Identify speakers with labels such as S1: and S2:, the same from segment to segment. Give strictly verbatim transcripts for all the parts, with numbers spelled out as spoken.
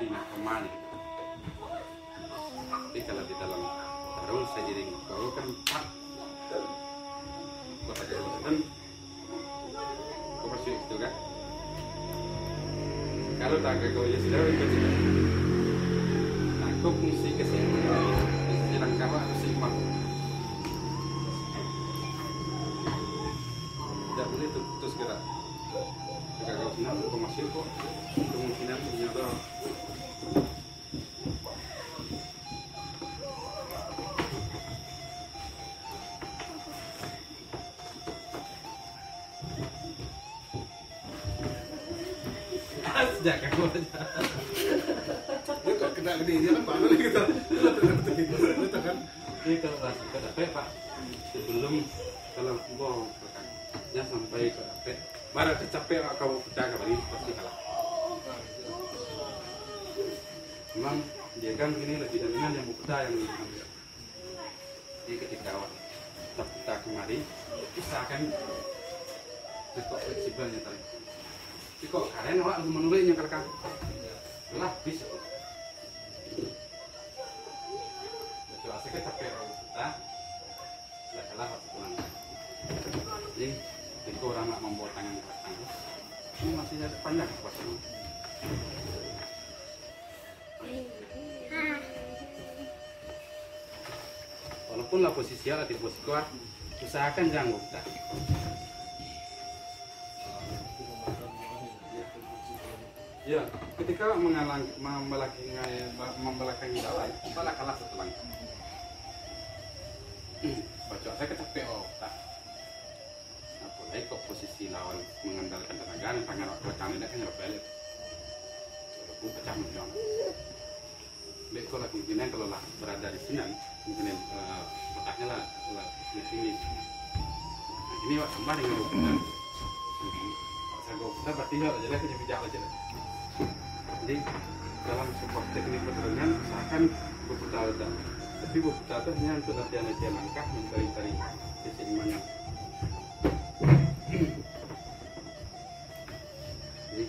S1: tidak kemana. Tapi kalau di dalam tarung saya jadi kau kan pak, kau ada kan, kau masih itu kan? Kalau tak kau ya sudah itu sudah. Nah, kau fungsi kesehatan, fungsi langkah harus seimbang. Tidak boleh terus gerak. Jika kau senang, kau masih kok kemungkinan ternyata. Sejak aku aja.
S2: Dia kok kena gede dia kan baru gitu. Kita kan
S1: Ini kalau rasa ke dapet pak, sebelum kalau mau kan, ya sampai ke dapet, baru tercapai kau pecah kembali pasti kalah. Memang dia kan ini lebih dominan yang mau pecah yang mengambil. Jadi ketika awak tak pecah kembali, usahakan tetap fleksibelnya tadi. Tapi kok kalian awak harus menulis yang kerkan, lah bisa. Betul, asalnya capek orang kita, lah kalah harus pulang. Jadi, jika orang nak membawa tangan ke belakang, ini masih ada panjang kuasanya. Walaupun lah posisi awak di posisi kuat, usahakan jangan buka. Ya, ketika mengalang membelakangi membelakangi lawan, malah kalah satu langkah. Baca saya kecapean oh, tak. Apalagi kok posisi lawan mengandalkan tenaga dan tangan belakang ini kan berbalik. Walaupun pecah menjual. Baik kalau kemungkinan kalau lah berada di sini, mungkin uh, otaknya lah, lah di sini. Nah, ini wak tambah dengan dokumen. Saya dokumen berarti ya, jadi aku jadi bijak aja. Jadi dalam sebuah teknik pertarungan usahakan berputar ada, tapi berputar itu hanya untuk latihan-latihan langkah mencari-cari keseimbangan. Jadi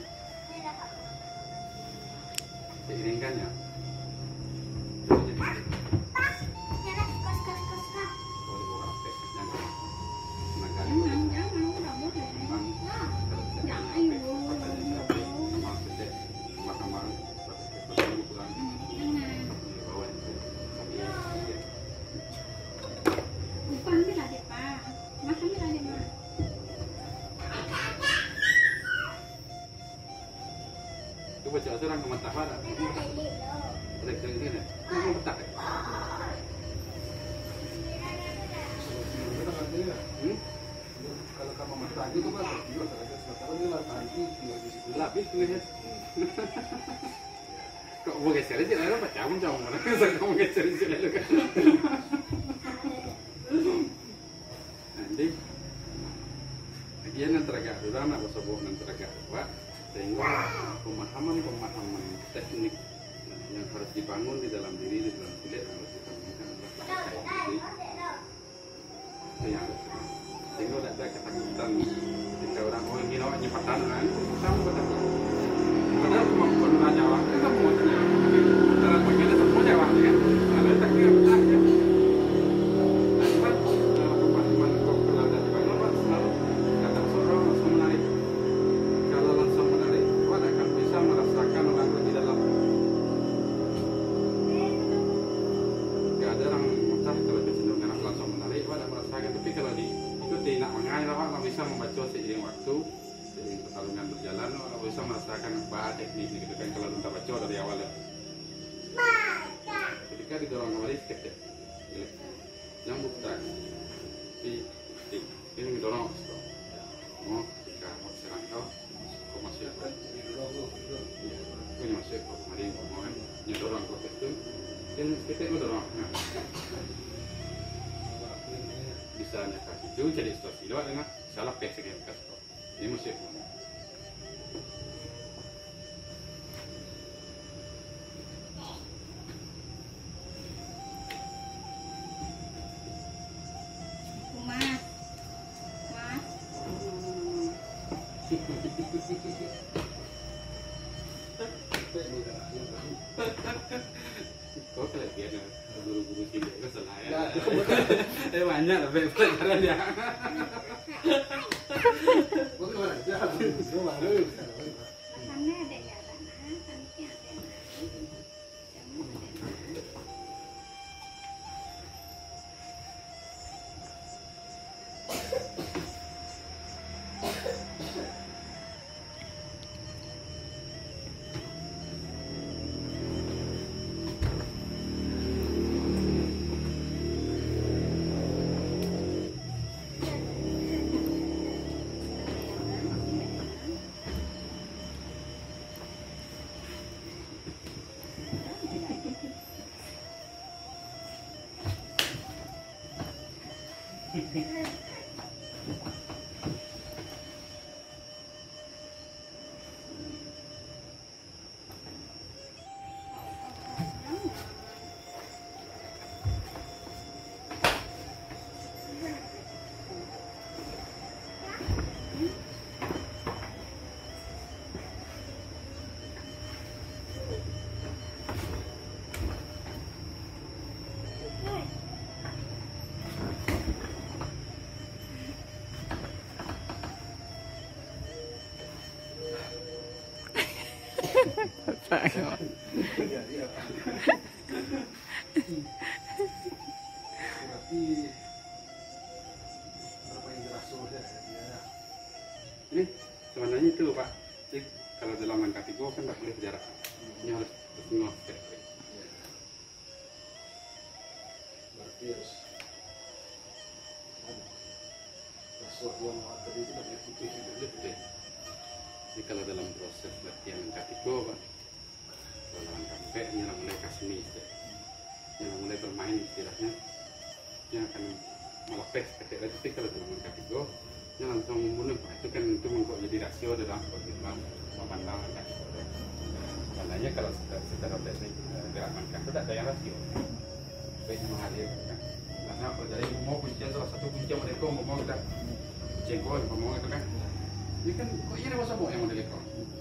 S1: seiringkannya. Boleh bawa H P, jangan. Nah kali ini memang kalau tidak punya H P, makan-makan bertemu pulang bawa itu
S3: bukan bila deh pak makan bila deh mak
S1: itu baca aturan ke matahari trik-trik ini nih mau petak ya kalau kamu matang itu kan juga terasa sekarang ini lah tadi lapis tuh ya. Kok mau geser aja lah, apa campur campur mana? Saya kamu geser aja lah kan. Nanti, bagian antara gak dulu anak bersebuah antara gak dua, sehingga pemahaman pemahaman teknik yang harus dibangun di dalam diri di dalam kulit harus dibangunkan diri. Yang sehingga tidak ada ketakutan ketika orang oh ingin awak nyipatan kan, sama betul. Padahal kemampuan nyawa kita mau tanya dalam bagian semua nyawa kan ada takdir betul nah cepat teman-teman kau kenal dari mana pak selalu kata seorang langsung menarik kalau langsung menarik kau akan bisa merasakan lagu di dalam gak ada orang mutah kalau kecenderungan langsung menarik kau akan merasakan tapi kalau diikuti nak mengalir kau bisa membaca seiring waktu pertarungan berjalan, orang bisa merasakan bahas teknik gitu kan kalau kita baca dari awal ya. Ketika didorong kembali skeptis, yang bukan, si, si, ini didorong, oh, ketika mau serang kau, kau masih ada, ini masih kau kemarin kau kan, nyedorong kau itu, ini kita itu dorong, bisa kasih itu jadi situasi luar dengan salah pek sekian kasih kau, ini masih kau. Có kelebihan ya, guru-guru sini itu selain.
S2: Nah,
S1: Eh banyak tapi pelajaran ya.
S2: bukan mana aja, itu baru.
S3: Makannya ada ya tanah, cantiknya ada yang lain. Jamu ada yang lain.
S2: Iya, iya. Berarti berapa yang rasulnya ya?
S1: Ini sebenarnya itu Pak. Jadi, kalau dalam angka tiga kan nggak boleh jarak. Ini harus semua step.
S2: Berarti harus rasul dua mau tadi itu dari putih itu.
S1: Jadi kalau dalam proses latihan angka tiga Pak, kalau angka empat ini mulai kasih step. Yang mulai bermain istilahnya, yang akan melepes ketika itu kalau dalam angka tiga, yang langsung membunuh Pak. Itu kan itu mengkok jadi rasio dalam pertimbangan memandang angka tiga. Makanya kalau secara, secara teknik gerak langkah itu tidak ada yang rasio. Baiknya mengalir kan. Karena apa? Jadi mau kuncian salah satu kunci mereka mau kita jengkol, ngomong itu kan. Ini kan kok ini masa mau yang model itu.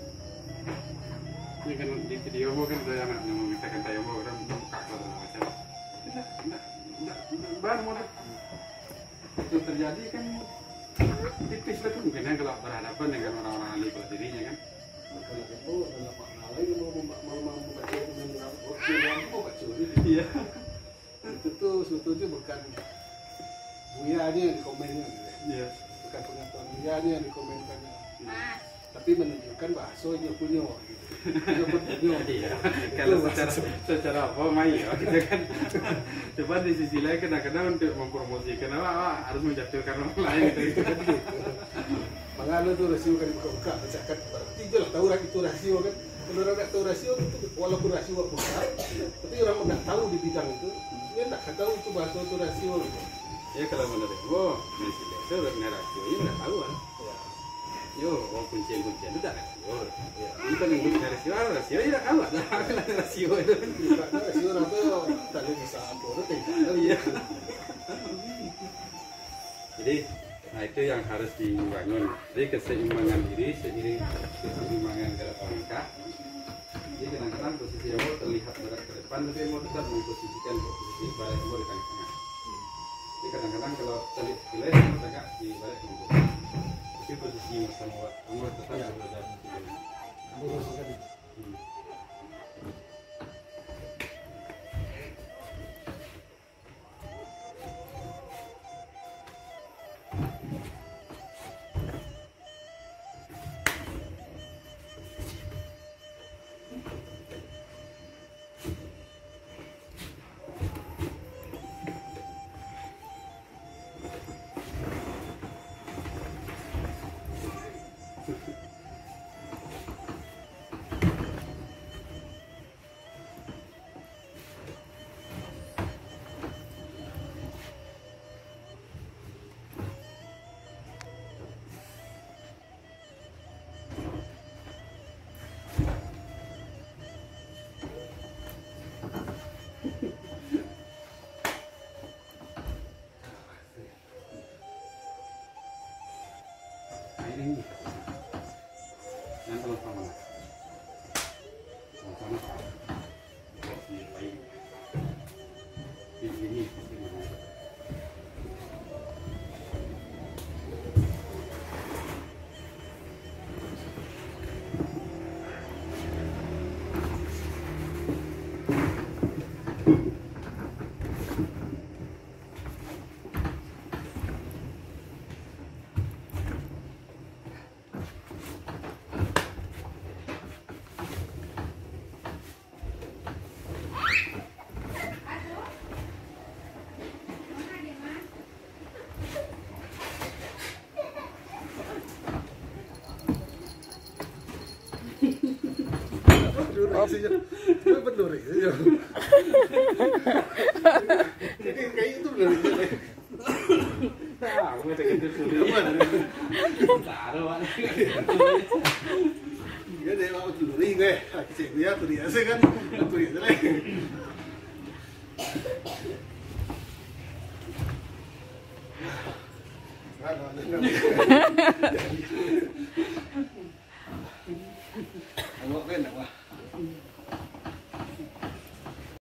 S1: Ini kan di video mau kan ada anak yang memintakan saya mau orang buka kalau macam. Tidak, tidak, tidak, baru model. Itu terjadi kan tipis lah tuh mungkin kan kalau berhadapan dengan orang-orang ahli pada dirinya kan.
S2: Kalau itu adalah Pak Nalai mau mau mau membaca dengan waktu yang mau baca ini.
S1: Iya.
S2: Itu tuh sebetulnya bukan buyanya yang dikomennya,
S1: Iya.
S2: bukan pengetahuan buyanya yang dikomenkannya,
S3: Mas,
S2: tapi menunjukkan bahasanya punya gitu. Punya punya.
S1: Iya. Kalau secara secara apa main ya gitu kan. Coba di sisi lain kadang-kadang untuk mempromosikan apa apa, harus menjatuhkan orang lain gitu.
S2: Makanya tuh rasio kan buka-buka mencatat berarti jelas tahu orang itu rasio kan. Kalau orang nggak tahu rasio itu walaupun rasio besar, tapi orang nggak tahu di bidang itu, dia nggak tahu itu bahasa itu rasio gitu.
S1: Ya kalau menurut gua, misalnya itu benar rasio ini nggak tahu kan. Yo, oh kuncian-kuncian itu tak rasio. Ini kan yang bukan rasio, ah, rasio ya tak tahu lah. Rasio itu.
S2: Karena rasio orang tuh tadi bisa apa itu tidak.
S1: Iya. Jadi, nah itu yang harus dibangun. Jadi keseimbangan diri seiring keseimbangan gerak langkah. Jadi kadang-kadang posisi yang mau terlihat berat ke depan, tapi mau tetap memposisikan posisi balik mau di tengah-tengah. Jadi kadang-kadang kalau telit pilih mau tegak di balik mau. Tapi posisi masa mau mau tetap berada di sini.
S2: Lurus kan.
S1: Hmm.
S2: sih. Itu benar ya. Jadi kayak itu benar.
S1: Nah, aku kata gitu tuh. Taruh Pak.
S2: Iya deh, mau tuh ring gue. Laki cek dia tuh dia sih kan. Tuh dia lagi. Ano, ano, ano.